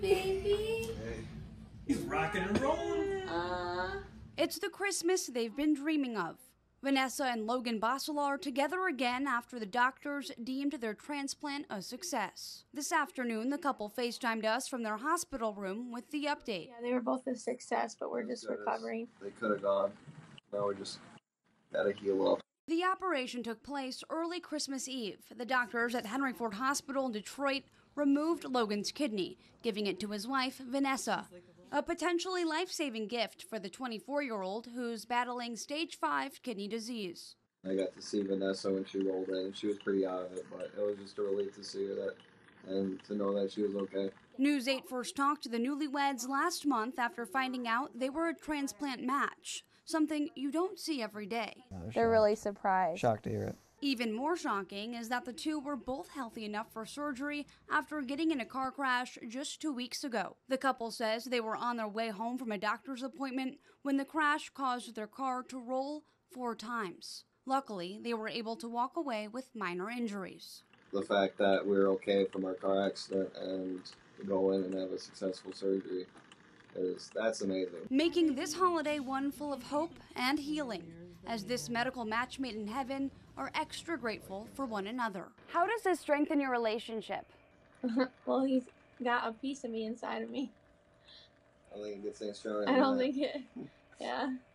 baby. Hey. He's rocking and rolling. It's the Christmas they've been dreaming of. Vanessa and Logan Basala are together again after the doctors deemed their transplant a success. This afternoon, the couple FaceTimed us from their hospital room with the update. Yeah, they were both a success, but we're just recovering. They could have gone. Now we just gotta heal up. The operation took place early Christmas Eve. The doctors at Henry Ford Hospital in Detroit removed Logan's kidney, giving it to his wife, Vanessa. A potentially life-saving gift for the 24-year-old who's battling stage 5 kidney disease. I got to see Vanessa when she rolled in. She was pretty out of it, but it was just a relief to see her and to know that she was okay. News 8 first talked to the newlyweds last month after finding out they were a transplant match, something you don't see every day. They're really surprised. Shocked to hear it. Even more shocking is that the two were both healthy enough for surgery after getting in a car crash just 2 weeks ago. The couple says they were on their way home from a doctor's appointment when the crash caused their car to roll 4 times. Luckily, they were able to walk away with minor injuries. The fact that we were okay from our car accident and to go in and have a successful surgery, that's amazing. Making this holiday one full of hope and healing, as this medical match made in heaven are extra grateful for one another. How does this strengthen your relationship? Well, he's got a piece of me inside of me. I think it gets things stronger. I don't think it, yeah.